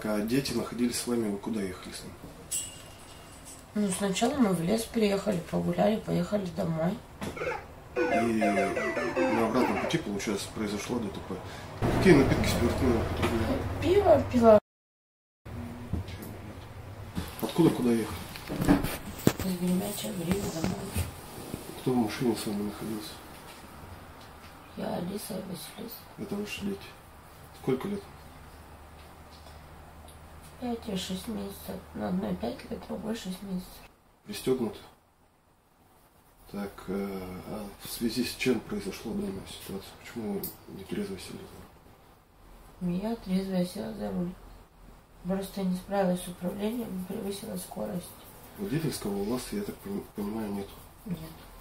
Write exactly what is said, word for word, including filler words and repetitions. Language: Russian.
а дети находились с вами, вы куда ехали с ним? Ну, сначала мы в лес приехали, погуляли, поехали домой. И на обратном пути, получается, произошло ДТП. Какие напитки спиртные употребляли? Пиво пила. Откуда куда ехали? Из Гремячего в Ригу домой. Кто в машине с вами находился? Я, Алиса и Василиса. Это ваши дети. Сколько лет? Пять и шесть месяцев. На одной пять лет, другой шесть месяцев. Пристегнуты? Так, э, а в связи с чем произошла данная ситуация? Почему вы не трезво сели за руль? Я трезвая села за руль. Просто не справилась с управлением, превысила скорость. Водительского у вас, я так понимаю, нет? Нет.